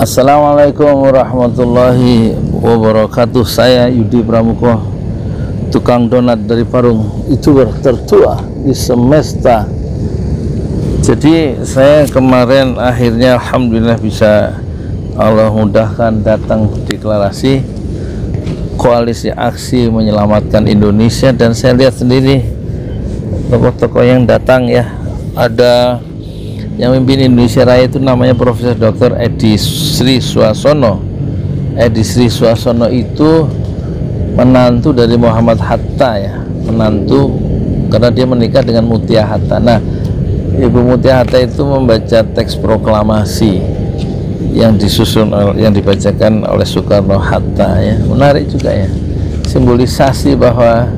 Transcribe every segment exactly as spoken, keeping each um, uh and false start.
Assalamualaikum warahmatullahi wabarakatuh. Saya Yudi Pramuko, tukang donat dari Parung, youtuber tertua di semesta. Jadi saya kemarin akhirnya alhamdulillah bisa Allah mudahkan datang deklarasi koalisi aksi menyelamatkan Indonesia, dan saya lihat sendiri tokoh-tokoh yang datang ya. Ada yang memimpin Indonesia Raya itu namanya Profesor Doktor Edi Sri Suasono. Edi Sri Suasono itu menantu dari Muhammad Hatta ya, menantu karena dia menikah dengan Mutia Hatta. Nah, Ibu Mutia Hatta itu membaca teks proklamasi yang disusun, yang dibacakan oleh Soekarno Hatta ya. Menarik juga ya, simbolisasi bahwa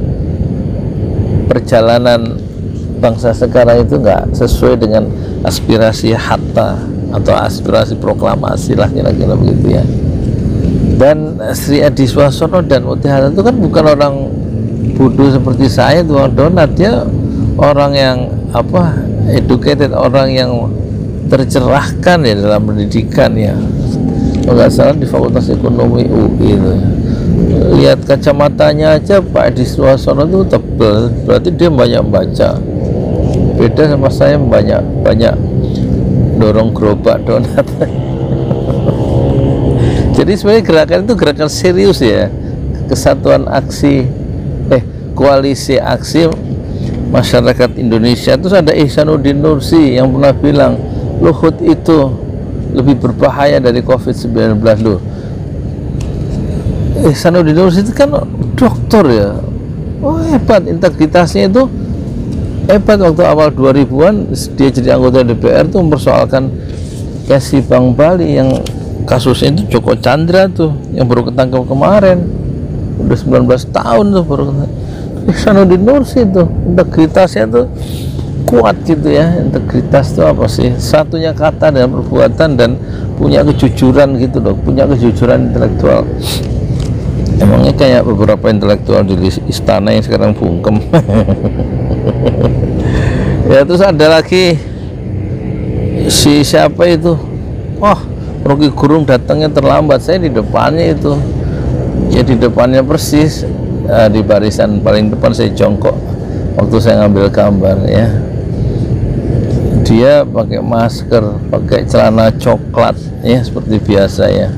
perjalanan bangsa sekarang itu enggak sesuai dengan aspirasi Hatta atau aspirasi proklamasi lah, kira-kira begitu ya. Dan Sri Edi Suasono dan Mutia Hatta itu kan bukan orang bodoh seperti saya, tukang donat. Dia orang yang apa, educated, orang yang tercerahkan ya dalam pendidikan ya. Kalau nggak salah di Fakultas Ekonomi U I itu. Lihat kacamatanya aja Pak Edi Suasono itu tebal, berarti dia banyak baca. Beda sama saya, banyak banyak dorong gerobak donat. Jadi sebenarnya gerakan itu gerakan serius ya, kesatuan aksi eh koalisi aksi masyarakat Indonesia. Terus ada Ihsanuddin Nursi yang pernah bilang Luhut itu lebih berbahaya dari covid sembilan belas loh. Ihsanuddin Nursi itu kan dokter ya, oh hebat, integritasnya itu hebat. Waktu awal dua ribuan dia jadi anggota D P R tuh mempersoalkan Kesi Bank Bali yang kasusnya itu Joko Chandra tuh yang baru ketangkep kemarin, udah sembilan belas tahun tuh baru ketangkep. Ihsanuddin Nursi tuh integritasnya tuh kuat gitu ya. Integritas itu apa sih? Satunya kata dan perbuatan, dan punya kejujuran gitu loh, punya kejujuran intelektual. Emangnya kayak beberapa intelektual di istana yang sekarang bungkem. Ya, terus ada lagi si siapa itu, oh Rocky Gerung datangnya terlambat. Saya di depannya itu ya, di depannya persis, uh, di barisan paling depan saya jongkok waktu saya ngambil gambar ya. Dia pakai masker, pakai celana coklat ya, seperti biasa ya.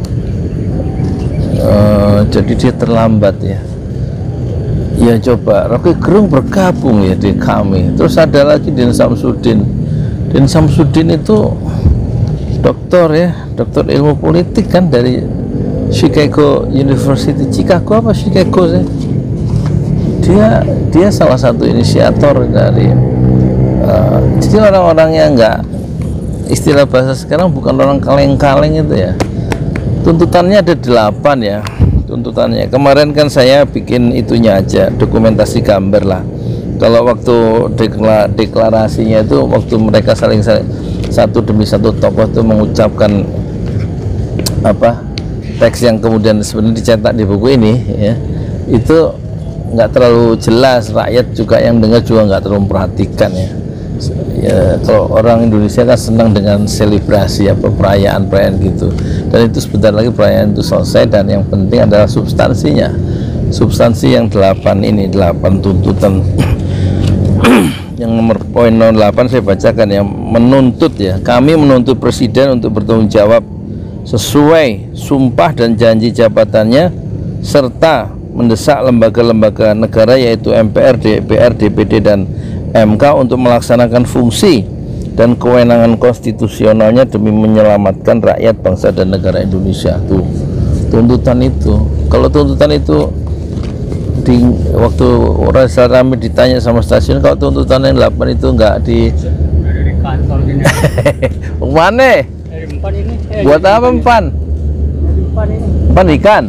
Uh, jadi dia terlambat ya. Ya coba Rocky Gerung bergabung ya di kami. Terus ada lagi Den Samsudin. Den Samsudin itu doktor ya, doktor ilmu politik kan dari Chicago University, Chicago apa Chicago sih? Dia dia salah satu inisiator dari uh, jadi orang-orang yang enggak, istilah bahasa sekarang bukan orang kaleng-kaleng itu ya. Tuntutannya ada delapan ya. Tuntutannya kemarin kan saya bikin itunya aja, dokumentasi gambar lah. Kalau waktu dekla, deklarasinya itu waktu mereka saling, saling satu demi satu tokoh itu mengucapkan apa teks yang kemudian sebenarnya dicetak di buku ini ya, itu nggak terlalu jelas, rakyat juga yang dengar juga nggak terlalu memperhatikan ya. Ya, kalau orang Indonesia kan senang dengan selebrasi apa perayaan-perayaan gitu, dan itu sebentar lagi perayaan itu selesai, dan yang penting adalah substansinya. Substansi yang delapan ini, delapan tuntutan. Yang nomor poin delapan saya bacakan ya, menuntut ya, kami menuntut Presiden untuk bertanggung jawab sesuai sumpah dan janji jabatannya, serta mendesak lembaga-lembaga negara yaitu M P R, D P R, D P D dan M K untuk melaksanakan fungsi dan kewenangan konstitusionalnya demi menyelamatkan rakyat, bangsa dan negara Indonesia. Tuh tuntutan itu. Kalau tuntutan itu di waktu orang rame ditanya sama stasiun, kalau tuntutan yang delapan itu enggak di dari kantor gini. Mana? Dari empan ini. Eh, buat apa empan? Dari empan ini. Empan ikan.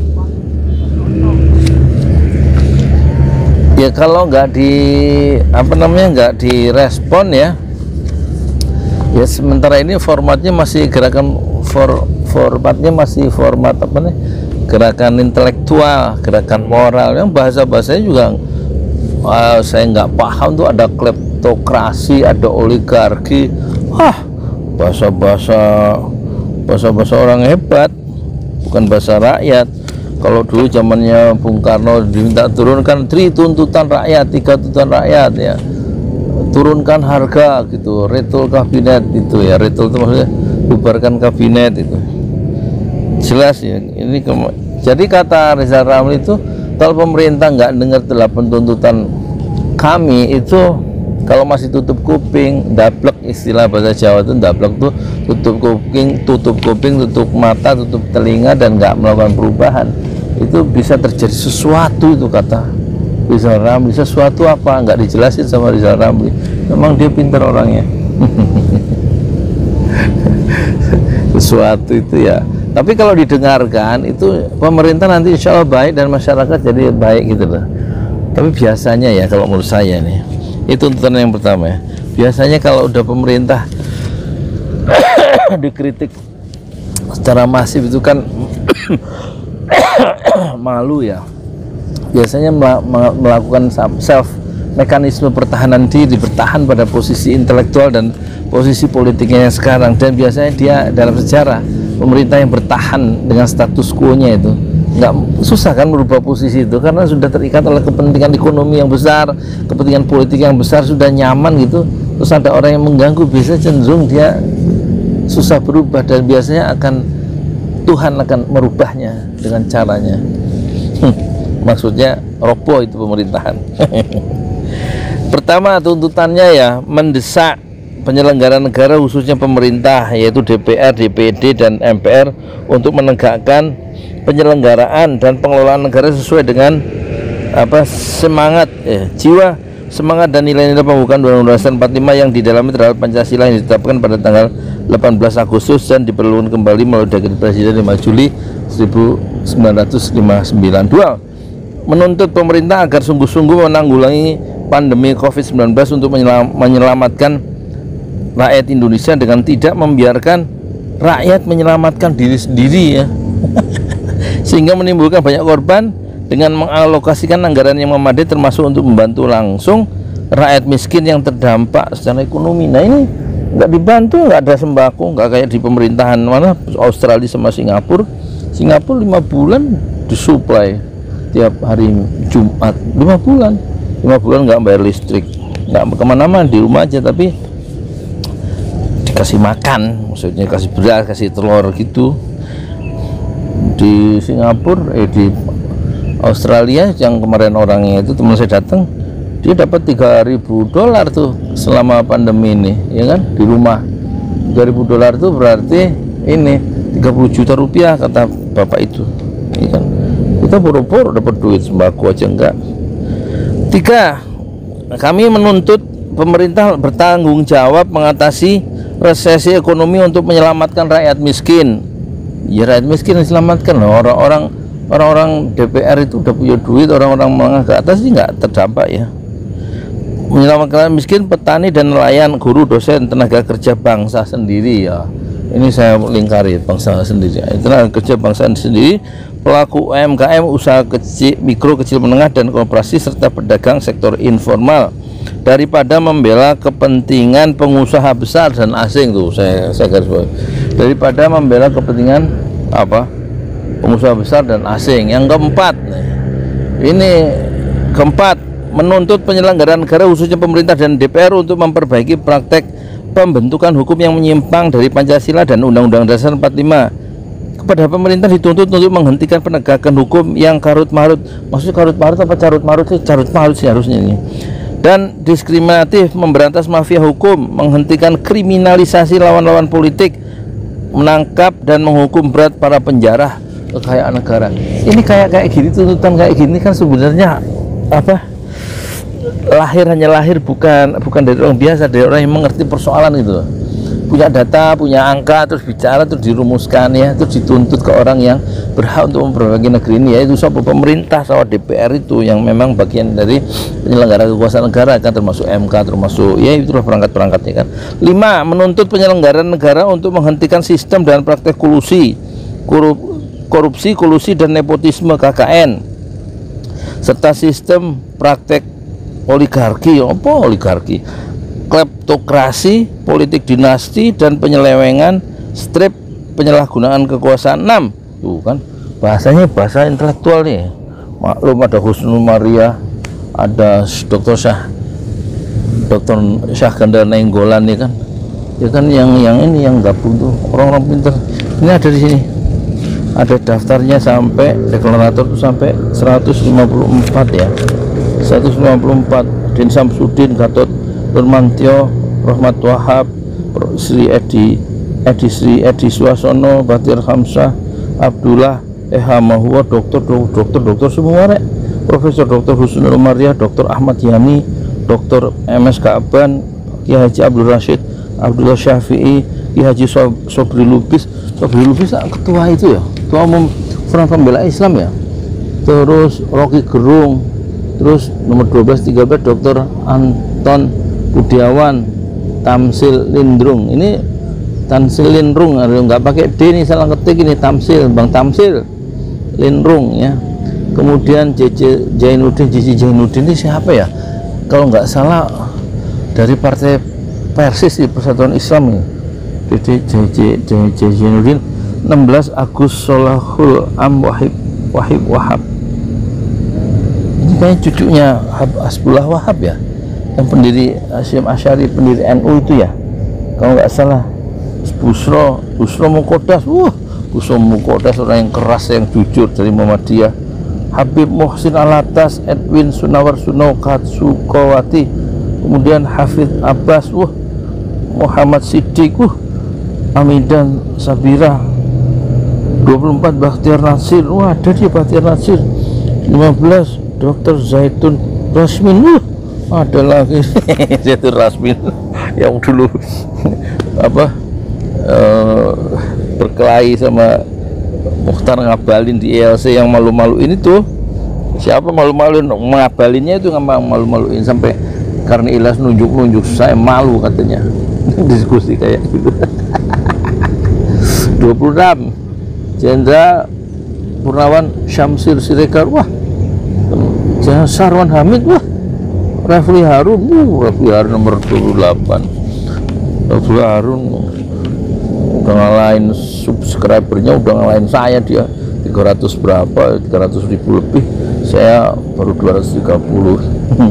Ya kalau nggak di apa namanya nggak direspon ya, ya sementara ini formatnya masih gerakan for, formatnya masih format apa nih, gerakan intelektual, gerakan moral, yang bahasa-bahasanya juga uh, saya nggak paham tuh. Ada kleptokrasi, ada oligarki, wah bahasa-bahasa bahasa-bahasa orang hebat, bukan bahasa rakyat. Kalau dulu zamannya Bung Karno diminta turunkan tri tuntutan rakyat, tiga tuntutan rakyat ya, turunkan harga gitu, retol kabinet itu ya, retol itu maksudnya bubarkan kabinet itu. Jelas ya ini. Jadi kata Rizal Ramli itu, kalau pemerintah nggak dengar delapan tuntutan kami itu, kalau masih tutup kuping, dablek, istilah bahasa Jawa itu dablek tuh tutup kuping, tutup kuping, tutup mata, tutup telinga dan nggak melakukan perubahan, itu bisa terjadi sesuatu itu kata Rizal Ramli. Sesuatu apa? Nggak dijelasin sama Rizal Ramli. Memang dia pintar orangnya. Sesuatu itu ya. Tapi kalau didengarkan itu pemerintah nanti insya Allah baik dan masyarakat jadi baik gitu loh. Tapi biasanya ya kalau menurut saya nih, itu tuntutan yang pertama ya. Biasanya kalau udah pemerintah dikritik secara masif itu kan malu ya. Biasanya melakukan self mekanisme pertahanan diri, bertahan pada posisi intelektual dan posisi politiknya yang sekarang. Dan biasanya dia dalam sejarah pemerintah yang bertahan dengan status quo-nya itu nggak susah kan merubah posisi itu, karena sudah terikat oleh kepentingan ekonomi yang besar, kepentingan politik yang besar, sudah nyaman gitu. Terus ada orang yang mengganggu, biasanya cenderung dia susah berubah, dan biasanya akan Tuhan akan merubahnya dengan caranya. Maksudnya roboh itu pemerintahan. Pertama tuntutannya ya mendesak penyelenggara negara khususnya pemerintah, yaitu D P R, D P D dan M P R untuk menegakkan penyelenggaraan dan pengelolaan negara sesuai dengan apa semangat eh, jiwa, semangat dan nilai-nilai pembukaan Undang-Undang Dasar empat puluh lima yang didalami terhadap Pancasila yang ditetapkan pada tanggal delapan belas Agustus dan diperlukan kembali melalui Dekret Presiden lima Juli seribu sembilan ratus lima puluh sembilan. Dua, menuntut pemerintah agar sungguh-sungguh menanggulangi pandemi COVID sembilan belas untuk menyelam, menyelamatkan rakyat Indonesia dengan tidak membiarkan rakyat menyelamatkan diri sendiri ya. Sehingga menimbulkan banyak korban, dengan mengalokasikan anggaran yang memadai termasuk untuk membantu langsung rakyat miskin yang terdampak secara ekonomi. Nah ini nggak dibantu, nggak ada sembako, nggak kayak di pemerintahan mana Australia sama Singapura. Singapura lima bulan disuplai tiap hari Jumat, lima bulan lima bulan nggak bayar listrik, nggak kemana-mana, di rumah aja, tapi dikasih makan, maksudnya kasih beras, kasih telur gitu. Di Singapura, eh di Australia yang kemarin orangnya itu teman saya datang, dia dapat tiga ribu dolar tuh selama pandemi ini, ya kan, di rumah. Tiga ribu dolar tuh berarti ini tiga puluh juta rupiah kata bapak itu, ya kan. Kita boro-boro dapat duit sembako aja enggak. Tiga, kami menuntut pemerintah bertanggung jawab mengatasi resesi ekonomi untuk menyelamatkan rakyat miskin. Ya rakyat miskin diselamatkan loh. Orang-orang orang-orang D P R itu udah punya duit, orang-orang menengah ke atas sih nggak terdampak ya. Menyelamatkan rakyat miskin, petani dan nelayan, guru, dosen, tenaga kerja bangsa sendiri ya. Ini saya lingkari bangsa sendiri. Tenaga kerja bangsa sendiri, pelaku U M K M, usaha kecil, mikro, kecil, menengah dan koperasi serta pedagang sektor informal, daripada membela kepentingan pengusaha besar dan asing. Tuh saya saya garis bawah, daripada membela kepentingan apa pengusaha besar dan asing. Yang keempat, ini keempat, menuntut penyelenggaraan negara khususnya pemerintah dan D P R untuk memperbaiki praktek pembentukan hukum yang menyimpang dari Pancasila dan Undang-Undang Dasar empat puluh lima. Kepada pemerintah dituntut untuk menghentikan penegakan hukum yang karut-marut. Maksudnya karut-marut apa carut-marut sih? Carut-marut sih harusnya ini. Dan diskriminatif, memberantas mafia hukum, menghentikan kriminalisasi lawan-lawan politik, menangkap dan menghukum berat para penjara kekayaan negara. Ini kayak kayak gini, tuntutan kayak gini kan sebenarnya apa? Lahir hanya lahir bukan bukan dari orang biasa, dari orang yang mengerti persoalan itu. Punya data, punya angka, terus bicara, terus dirumuskan ya, terus dituntut ke orang yang berhak untuk memperbaiki negeri ini, yaitu sama pemerintah, sama D P R itu yang memang bagian dari penyelenggara kekuasaan negara kan, termasuk M K, termasuk ya itulah perangkat-perangkatnya kan. Lima, menuntut penyelenggara negara untuk menghentikan sistem dan praktek kolusi, korupsi, kolusi dan nepotisme K K N, serta sistem praktek oligarki. Apa oligarki? Kleptokrasi, politik dinasti dan penyelewengan, strip penyalahgunaan kekuasaan. Enam, tuh kan bahasanya bahasa intelektual nih. Maklum ada Husnul Maria, ada Doktor Syah Doktor Syah Gandar Nainggolan nih kan, ya kan yang yang ini yang gabung tuh orang-orang pinter. Ini ada di sini, ada daftarnya sampai deklarator tuh sampai seratus lima puluh empat ya, seratus lima puluh empat. Din Samsudin, Gatot Nurmantio, Rahmat Wahab, Sri Edi Edi Sri Edi Suasono, Batir Hamzah, Abdullah Eha Mahua, dokter dokter dokter semua rek. Profesor Doktor Husnul Maria, Doktor Ahmad Yani, Doktor M S Ka'ban, Ki Haji Abdul Rashid, Abdullah Syafi'i, Ki Haji Sobri Lubis. Sobri Lubis ketua itu ya, ketua umum Front Pembela Islam ya. Terus Rocky Gerung, terus nomor dua belas tiga belas Doktor Anton Budiawan, Tamsil Lindrung. Ini Tamsil Lindrung, nggak pakai D nih, salah ketik ini. Tamsil, Bang Tamsil Lindrung ya. Kemudian J J Jainuddin, J J Jainuddin ini siapa ya? Kalau nggak salah dari Partai Persis di Persatuan Islam ini. J J Jainuddin. Enam belas Agus Solahul Am Wahib Wahib Wahab. Ini kayak cucunya Hasbullah Wahab ya, yang pendiri Hasyim Asy'ari, pendiri N U itu ya, kalau nggak salah. Busro Busro Mukodas, wah Busro Mukodas orang yang keras, yang jujur dari Muhammadiyah. Habib Muhsin Alatas, Edwin Sunawar Suno Katsukowati, kemudian Hafidz Abbas, wah Muhammad Siddiq, wah Amidan Sabira. Dua puluh empat Bakhtiar Nasir, wah ada dia Bakhtiar Nasir. Lima belas Dokter Zaitun Rasmin, wah ada lagi Zaitun Rasmin yang dulu apa uh, berkelahi sama Mukhtar Ngabalin di I L C, yang malu-maluin itu. Siapa malu-maluin? Ngabalinnya itu nggak malu-maluin, sampai karena Ilyas nunjuk-nunjuk, saya malu katanya. Diskusi kayak gitu. Dua puluh enam Jenderal Purnawan Syamsir Siregar, wah Jenderal Sarwan Hamid, wah Refli Harun, uh, Refli Harun nomor dua puluh delapan. Refli Harun udah ngalahin subscribernya, udah ngalahin saya, dia tiga ratus berapa, tiga ratus ribu lebih, saya baru dua ratus tiga puluh.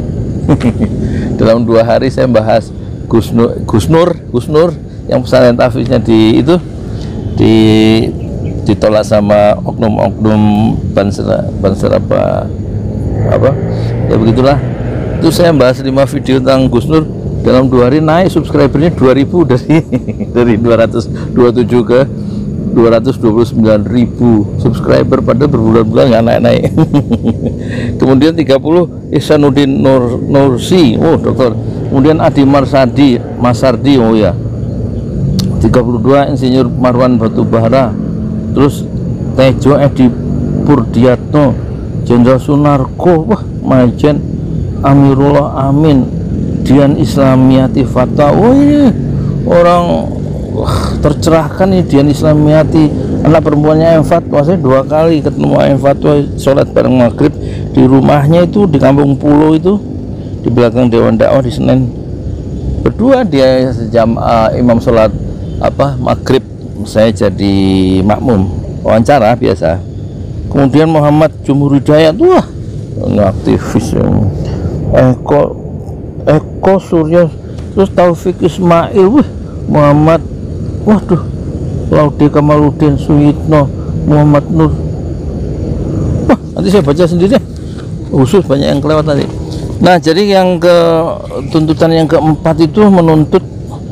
Dalam dua hari saya bahas Gusnur Gusnur Gusnur yang pesantren tahfidznya di itu di ditolak sama oknum-oknum banser banser apa apa ya begitulah. Itu saya bahas lima video tentang Gusnur, dalam dua hari naik subscribernya dua ribu, dari dari dua ratus dua puluh tujuh ke dua ratus dua puluh sembilan ribu subscriber, pada berbulan-bulan nggak naik-naik. Kemudian tiga puluh Ihsanuddin Nur Nursi, oh dokter. Kemudian Adi Marsadi Masardi, oh ya. tiga puluh dua Insinyur Marwan Batubara. Terus Tejo Edi Purdiatno, Jenderal Sunarko, wah Majen Amirullah Amin, Dian Islamiyati Fatwa, wah ini orang wah, tercerahkan nih Dian Islamiyati, anak perempuannya M Fatwa. Saya dua kali ketemu M Fatwa, sholat bareng maghrib di rumahnya itu di Kampung Pulo itu, di belakang Dewan Dakwah di Senen. Berdua dia sejam uh, imam sholat apa maghrib, saya jadi makmum wawancara biasa. Kemudian Muhammad Jumhur Hidayat, wah ini aktivis yang Eko Eko Surya, terus Taufik Ismail, wah Muhammad, waduh Laude Kamaludin Suyitno, Muhammad Nur, wah nanti saya baca sendiri deh, khusus banyak yang kelewat tadi. Nah jadi yang ke tuntutan yang keempat itu menuntut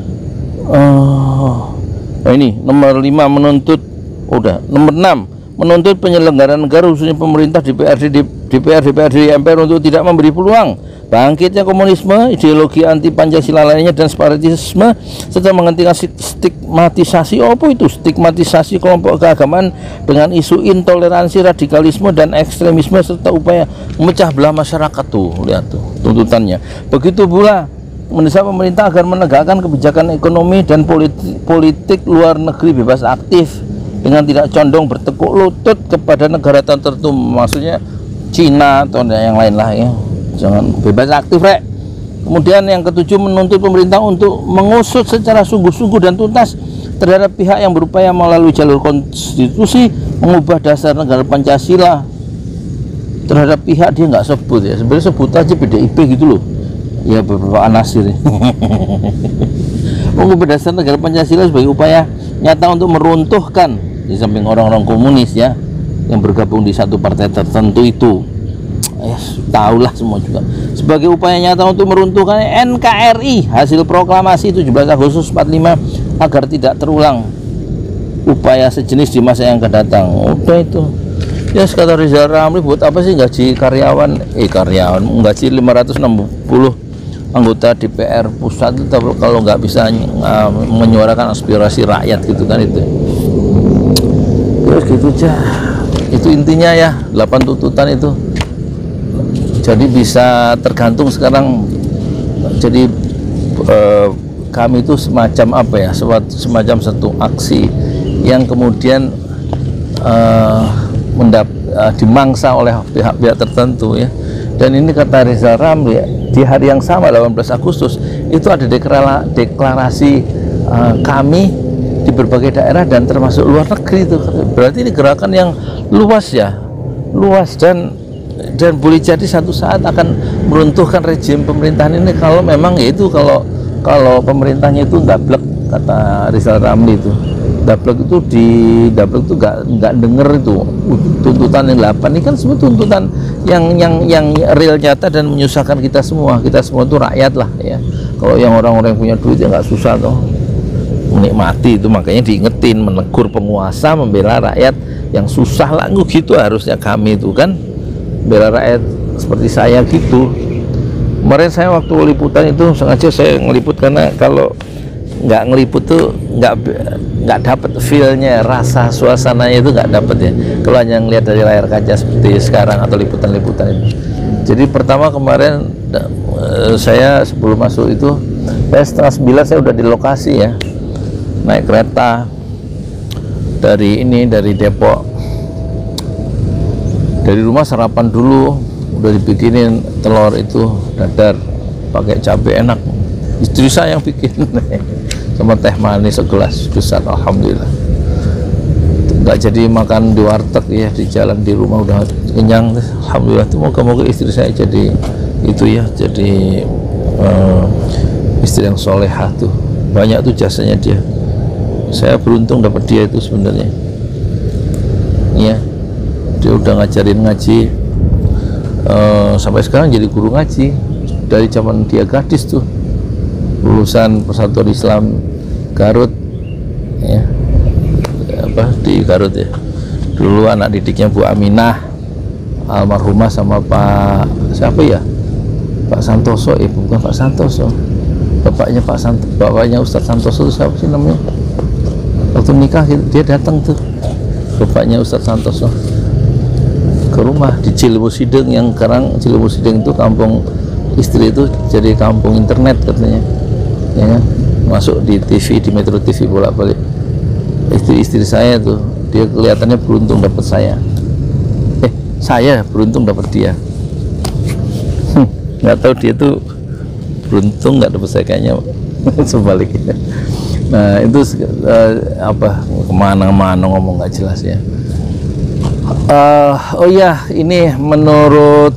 uh, nah ini nomor lima menuntut, oh, udah nomor enam menuntut penyelenggara negara khususnya pemerintah, D P R D, D P R, D P R D, M P R untuk tidak memberi peluang bangkitnya komunisme, ideologi anti Pancasila lainnya dan separatisme, serta menghentikan stigmatisasi, apa itu stigmatisasi kelompok keagamaan dengan isu intoleransi, radikalisme dan ekstremisme, serta upaya memecah belah masyarakat. Tuh lihat tuh tuntutannya. Begitu pula mendesak pemerintah agar menegakkan kebijakan ekonomi dan politik, politik luar negeri bebas aktif dengan tidak condong bertekuk lutut kepada negara tertentu, maksudnya Cina atau yang lain lah ya, jangan bebas aktif rek. Kemudian yang ketujuh menuntut pemerintah untuk mengusut secara sungguh-sungguh dan tuntas terhadap pihak yang berupaya melalui jalur konstitusi mengubah dasar negara Pancasila. Terhadap pihak dia nggak sebut ya, sebenarnya sebut aja P D I P gitu loh ya, beberapa anasir mengubah dasar negara Pancasila sebagai upaya nyata untuk meruntuhkan, di samping orang-orang komunis ya yang bergabung di satu partai tertentu itu, ya tahulah semua juga, sebagai upaya nyata untuk meruntuhkan N K R I hasil proklamasi tujuh belas Agustus empat puluh lima agar tidak terulang upaya sejenis di masa yang akan datang. Udah itu ya, kata Rizal Ramli, buat apa sih gaji karyawan eh karyawan gaji lima ratus enam puluh anggota D P R pusat itu kalau nggak bisa uh, menyuarakan aspirasi rakyat gitu kan, itu terus gitu aja. Itu intinya ya, delapan tuntutan itu. Jadi bisa tergantung sekarang, jadi uh, kami itu semacam apa ya, semacam satu aksi yang kemudian uh, mendap, uh, dimangsa oleh pihak-pihak tertentu ya. Dan ini kata Rizal Ramli ya, di hari yang sama delapan belas Agustus itu ada deklara, deklarasi uh, kami di berbagai daerah dan termasuk luar negeri itu. Berarti ini gerakan yang luas ya, luas dan dan boleh jadi satu saat akan meruntuhkan rejim pemerintahan ini kalau memang ya itu kalau kalau pemerintahnya itu dablek, kata Rizal Ramli itu. Dablek itu di dablek itu nggak nggak denger itu tuntutan yang delapan ini kan semua tuntutan yang yang yang real, nyata dan menyusahkan kita semua. Kita semua itu rakyat lah ya. Kalau yang orang-orang yang punya duit ya nggak susah toh menikmati itu, makanya diingetin, menegur penguasa, membela rakyat yang susah lah gitu. Harusnya kami itu kan bela rakyat seperti saya gitu. Kemarin saya waktu liputan itu sengaja saya ngeliput karena kalau nggak ngeliput tuh nggak nggak dapat feelnya, rasa suasananya itu nggak dapat ya kalau hanya ngelihat dari layar kaca seperti sekarang atau liputan-liputan itu. Jadi pertama kemarin saya sebelum masuk itu saya setengah sembilan saya udah di lokasi ya, naik kereta dari ini dari Depok, dari rumah sarapan dulu udah dibikinin telur itu dadar pakai cabai enak, istri saya yang bikin sama teh manis segelas besar, alhamdulillah. Nggak jadi makan di warteg ya, di jalan di rumah udah kenyang, alhamdulillah. Tuh moga-moga istri saya jadi itu ya, jadi uh, istri yang solehah tuh, banyak tuh jasanya dia. Saya beruntung dapat dia itu sebenarnya ya, dia udah ngajarin ngaji uh, sampai sekarang jadi guru ngaji dari zaman dia gadis tuh, lulusan Persatuan Islam Garut ya, apa di Garut ya. Dulu anak didiknya Bu Aminah almarhumah sama Pak siapa ya, Pak Santoso, eh bukan Pak Santoso, bapaknya Pak Sant bapaknya Ustadz Santoso itu siapa sih namanya, waktu nikah dia datang tuh bapaknya Ustadz Santoso ke rumah di Ciliwung Sideng, yang sekarang Ciliwung Sideng itu kampung istri itu jadi kampung internet katanya ya, masuk di T V, di Metro T V bolak-balik. Istri-istri saya tuh dia kelihatannya beruntung dapat saya, eh saya beruntung dapat dia, nggak tahu dia tuh beruntung nggak dapat saya kayaknya sebaliknya. Nah itu uh, apa kemana-mana ngomong nggak jelas ya. Uh, oh iya, ini menurut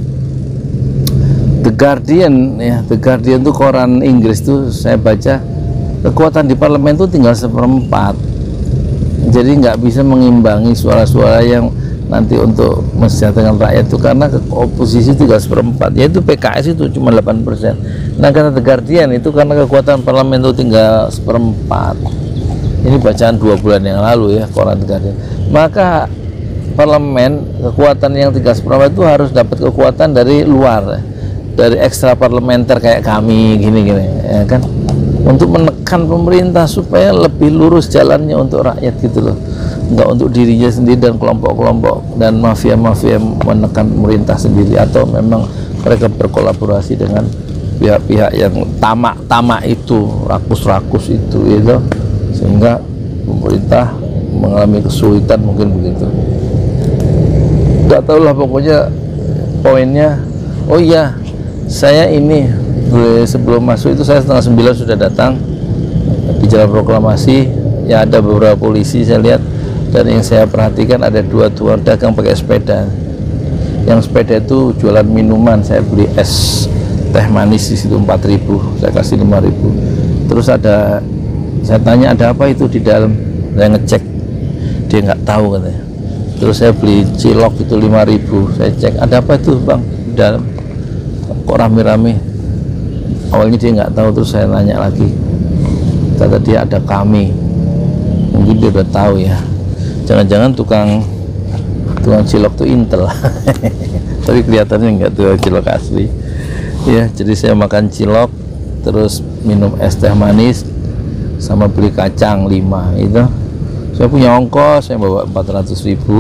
The Guardian ya, The Guardian tuh koran Inggris tuh saya baca, kekuatan di parlemen tuh tinggal seperempat, jadi nggak bisa mengimbangi suara-suara yang nanti untuk mensejahterakan rakyat itu, karena oposisi tinggal seperempat, yaitu P K S itu cuma delapan persen. Nah kata The Guardian itu karena kekuatan parlemen itu tinggal seperempat, ini bacaan dua bulan yang lalu ya koran The Guardian, maka parlemen kekuatan yang tinggal seperempat itu harus dapat kekuatan dari luar, dari ekstra parlementer kayak kami gini-gini ya kan, untuk menekan pemerintah supaya lebih lurus jalannya untuk rakyat gitu loh, nggak untuk dirinya sendiri dan kelompok-kelompok dan mafia-mafia menekan pemerintah sendiri, atau memang mereka berkolaborasi dengan pihak-pihak yang tamak-tamak itu, rakus-rakus itu gitu, sehingga pemerintah mengalami kesulitan mungkin begitu. Nggak tahu lah pokoknya poinnya. Oh iya, saya ini sebelum masuk itu saya setengah sembilan sudah datang di Jalan Proklamasi ya ada beberapa polisi saya lihat, dan yang saya perhatikan ada dua tuan dagang pakai sepeda. Yang sepeda itu jualan minuman, saya beli es teh manis di situ empat ribu, saya kasih lima ribu. Terus ada, saya tanya ada apa itu di dalam, saya ngecek, dia nggak tahu katanya. Terus saya beli cilok itu lima ribu, saya cek ada apa itu bang di dalam, kok rame-rame. Awalnya dia nggak tahu, terus saya nanya lagi, kata dia ada kami, mungkin dia udah tahu ya, jangan-jangan tukang tukang cilok tuh intel. Tapi kelihatannya nggak tukang cilok asli ya. Jadi saya makan cilok, terus minum es teh manis, sama beli kacang lima itu. Saya punya ongkos, saya bawa empat ratus ribu.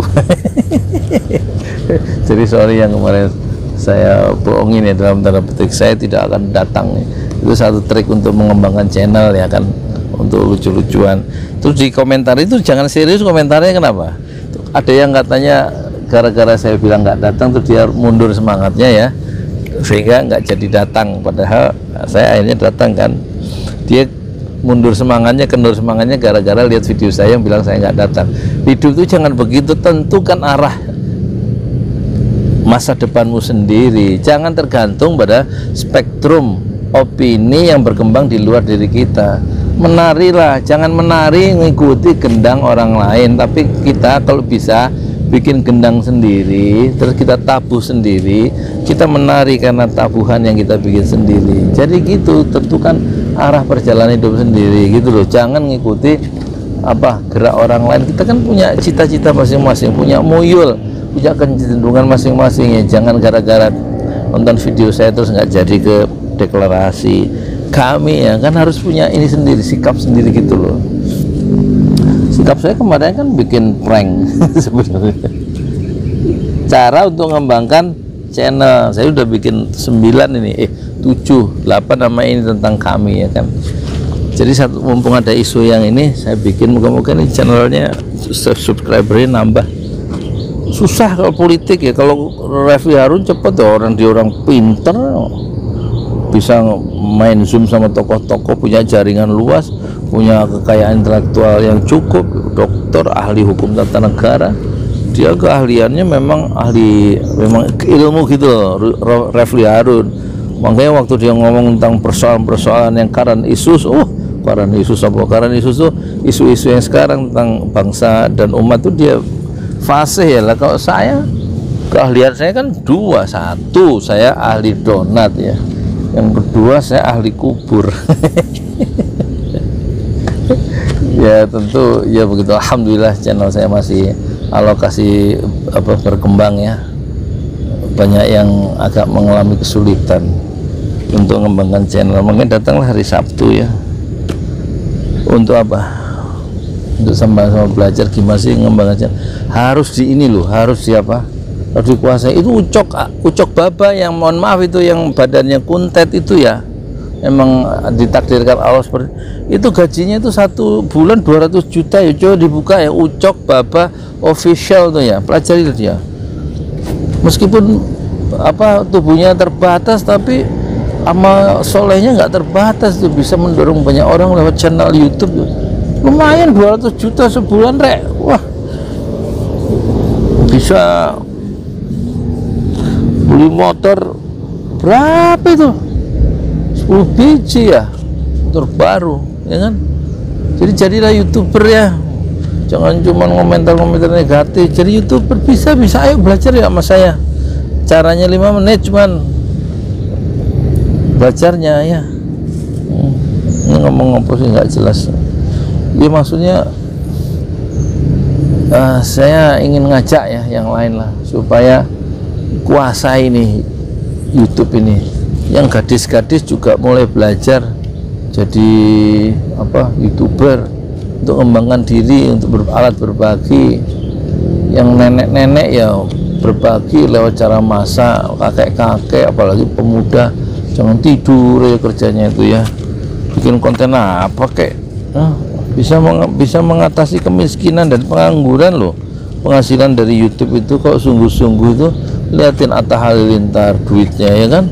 Jadi sorry yang kemarin saya bohongin ya, dalam tanda petik, saya tidak akan datang. Itu satu trik untuk mengembangkan channel ya kan, untuk lucu-lucuan. Terus di komentar itu jangan serius komentarnya, kenapa? Ada yang katanya gara-gara saya bilang nggak datang tuh dia mundur semangatnya ya, sehingga nggak jadi datang. Padahal saya akhirnya datang kan. Dia mundur semangatnya, kendur semangatnya gara-gara lihat video saya yang bilang saya nggak datang. Hidup itu jangan begitu, tentukan arah masa depanmu sendiri. Jangan tergantung pada spektrum opini yang berkembang di luar diri kita. Menarilah, jangan menari mengikuti gendang orang lain, tapi kita kalau bisa bikin gendang sendiri, terus kita tabuh sendiri, kita menari karena tabuhan yang kita bikin sendiri. Jadi gitu, tentukan arah perjalanan hidup sendiri gitu loh. Jangan ngikuti apa gerak orang lain. Kita kan punya cita-cita masing-masing, punya muyul, punya kecenderungan masing-masing ya. Jangan gara-gara nonton video saya terus nggak jadi ke deklarasi. Kami ya kan harus punya ini sendiri, sikap sendiri gitu loh. Sikap saya kemarin kan bikin prank sebenarnya. Cara untuk mengembangkan channel, saya udah bikin sembilan ini, eh tujuh, delapan nama ini tentang kami ya kan. Jadi satu, mumpung ada isu yang ini, saya bikin, moga-moga ini channelnya subscribernya nambah. Susah kalau politik ya, kalau Refli Harun cepet ya, orang dia orang pinter, bisa main zoom sama tokoh-tokoh, punya jaringan luas, punya kekayaan intelektual yang cukup, dokter, ahli hukum tata negara. Dia keahliannya memang ahli, memang ilmu gitu loh, Refli Harun. Makanya waktu dia ngomong tentang persoalan-persoalan yang current issues, oh current issues apa current issues tuh isu-isu yang sekarang tentang bangsa dan umat tuh dia fasih ya lah. Kalau saya, keahlian saya kan dua, satu saya ahli donat ya, yang kedua saya ahli kubur. Ya tentu ya begitu. Alhamdulillah channel saya masih alokasi apa berkembang ya. Banyak yang agak mengalami kesulitan untuk mengembangkan channel. Mungkin datanglah hari Sabtu ya. Untuk apa? Untuk sama-sama belajar gimana sih mengembangkan channel. Harus di ini loh, harus siapa? Harus dikuasai. Itu ucok ucok baba yang mohon maaf itu yang badannya kuntet itu ya. Emang ditakdirkan Allah seperti itu. Gajinya itu satu bulan dua ratus juta ya. Coba dibuka ya, ucok baba official tuh ya, pelajari dia. Meskipun apa tubuhnya terbatas, tapi amal solehnya nggak terbatas tuh, bisa mendorong banyak orang lewat channel YouTube. Lumayan dua ratus juta sebulan rek. Wah, bisa beli motor berapa itu, sepuluh biji ya, terbaru ya kan. Jadi jadilah YouTuber ya, jangan cuma komentar-komentar negatif. Jadi YouTuber bisa bisa ayo belajar ya sama saya. Caranya lima menit cuman belajarnya ya. Hmm. Ini ngomong apa sih nggak jelas. Ya maksudnya uh, saya ingin ngajak ya yang lain lah supaya kuasai nih YouTube ini. Yang gadis-gadis juga mulai belajar jadi apa YouTuber, untuk mengembangkan diri, untuk beralat berbagi. Yang nenek-nenek ya berbagi lewat cara masak, kakek-kakek apalagi pemuda jangan tidur ya kerjanya itu ya, bikin konten apa kek, nah, bisa meng bisa mengatasi kemiskinan dan pengangguran loh. Penghasilan dari YouTube itu kalau sungguh-sungguh itu liatin Atta Halilintar duitnya ya kan,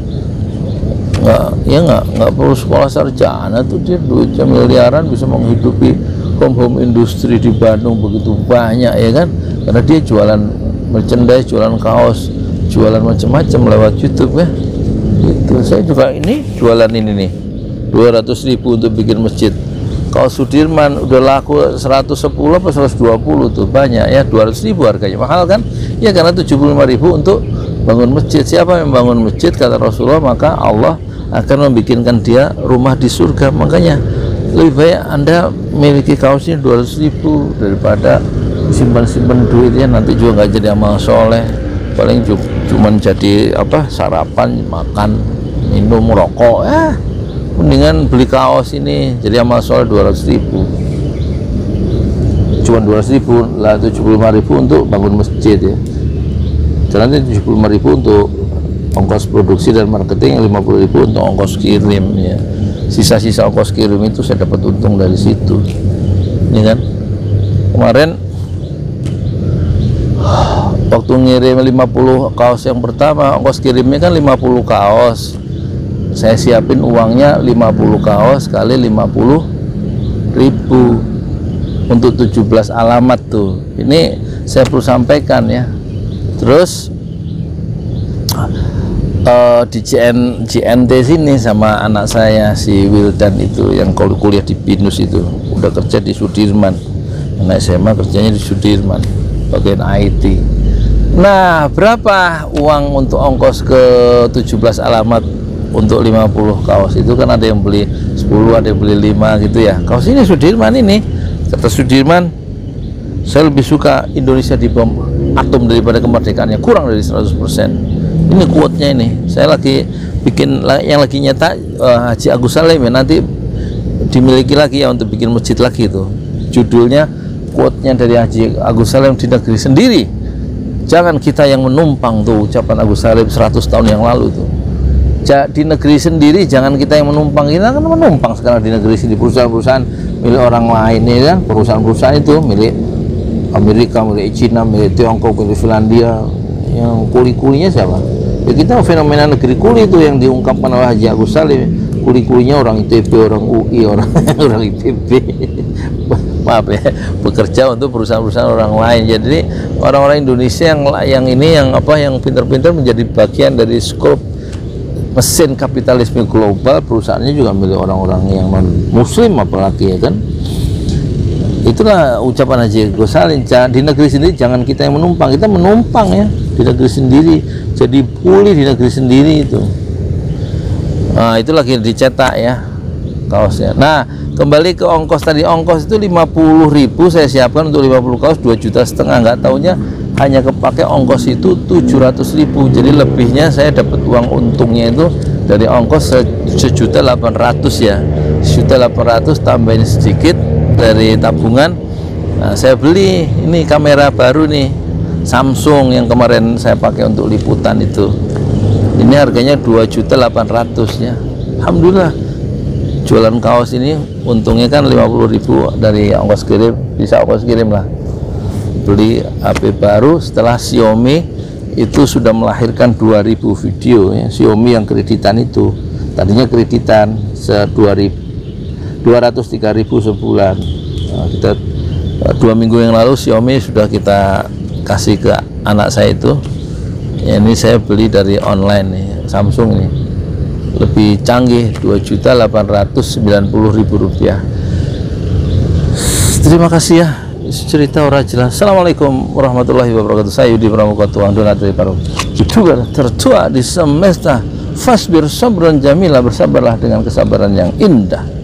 nggak ya nggak nggak perlu sekolah sarjana tuh, dia duitnya miliaran bisa menghidupi from home industri di Bandung begitu banyak ya kan, karena dia jualan merchandise, jualan kaos, jualan macam-macam lewat YouTube ya. Itu saya juga ini jualan ini nih dua ratus ribu untuk bikin masjid. Kaos Sudirman udah laku seratus sepuluh apa seratus dua puluh tuh, banyak ya. Dua ratus ribu harganya, mahal kan ya, karena tujuh puluh lima ribu untuk bangun masjid. Siapa yang bangun masjid kata Rasulullah, maka Allah akan membikinkan dia rumah di surga. Makanya lebih baik Anda memiliki kaos ini dua ratus ribu daripada simpan-simpan duitnya, nanti juga nggak jadi amal soleh, paling cuma jadi apa, sarapan, makan, minum, rokok. Eh mendingan beli kaos ini jadi amal soleh dua ratus ribu, cuma dua ratus ribu lah, tujuh puluh lima ribu untuk bangun masjid ya. Dan nanti tujuh puluh lima ribu untuk ongkos produksi dan marketing, lima puluh ribu untuk ongkos kirim ya. Sisa-sisa ongkos kirim itu saya dapat untung dari situ. Ini kan kemarin waktu ngirim lima puluh kaos yang pertama, ongkos kirimnya kan lima puluh kaos. Saya siapin uangnya lima puluh kaos kali lima puluh ribu untuk tujuh belas alamat tuh. Ini saya perlu sampaikan ya. Terus Uh, di J N, J N T sini sama anak saya si Wildan itu yang kalau kuliah di Binus itu udah kerja di Sudirman, anak S M A kerjanya di Sudirman bagian I T. Nah berapa uang untuk ongkos ke tujuh belas alamat untuk lima puluh kaos itu? Kan ada yang beli sepuluh, ada yang beli lima gitu ya. Kaos ini Sudirman ini, kata Sudirman, saya lebih suka Indonesia di bom atom daripada kemerdekaannya, kurang dari seratus persen. Ini quote-nya ini, saya lagi bikin yang lagi nyetak uh, Haji Agus Salim ya, nanti dimiliki lagi ya untuk bikin masjid lagi itu. Judulnya quote-nya dari Haji Agus Salim di negeri sendiri. Jangan kita yang menumpang tuh, ucapan Agus Salim seratus tahun yang lalu tuh. Di negeri sendiri jangan kita yang menumpang, kita kan menumpang sekarang di negeri sendiri. Perusahaan-perusahaan milik orang lain ya kan, perusahaan-perusahaan itu milik Amerika, milik Cina, milik Tiongkok, milik Finlandia. Yang kuli-kulinya siapa? Ya kita fenomena negeri kuli itu yang diungkapkan oleh Haji Agus Salim. Kuli-kulinya orang I T B, orang U I, orang orang I T B. Maaf ya, bekerja untuk perusahaan-perusahaan orang lain. Jadi orang-orang Indonesia yang yang ini yang apa yang pintar-pintar menjadi bagian dari skop mesin kapitalisme global. Perusahaannya juga milik orang-orang yang non muslim apalagi ya kan. Itulah ucapan Haji Agus Salim, di negeri sendiri jangan kita yang menumpang, kita menumpang ya di negeri sendiri, jadi kuli di negeri sendiri itu. Nah itu lagi dicetak ya kaosnya. Nah kembali ke ongkos tadi, ongkos itu lima puluh ribu saya siapkan untuk lima puluh kaos, dua juta setengah, nggak taunya hanya kepake ongkos itu tujuh ratus ribu. Jadi lebihnya saya dapat uang untungnya itu dari ongkos sejuta delapan ratus ya, sejuta delapan ratus tambahin sedikit dari tabungan. Nah, saya beli ini kamera baru nih, Samsung yang kemarin saya pakai untuk liputan itu. Ini harganya dua juta delapan ratus ya. Alhamdulillah jualan kaos ini untungnya kan lima puluh ribu dari ongkos kirim, bisa ongkos kirim lah. Beli H P baru setelah Xiaomi itu sudah melahirkan dua ribu video ya. Xiaomi yang kreditan itu tadinya kreditan se dua ratus tiga ribu sebulan. Nah, kita dua minggu yang lalu Xiaomi sudah kita kasih ke anak saya itu ya, ini saya beli dari online nih, Samsung nih lebih canggih, dua juta delapan ratus sembilan puluh ribu rupiah. Terima kasih ya, cerita orang jelas. Assalamualaikum warahmatullahi wabarakatuh. Saya Yudi Pramuka, Tuhan Donatri Paru, youtuber tertua di semesta. Fasbir sabran jamila, bersabarlah dengan kesabaran yang indah.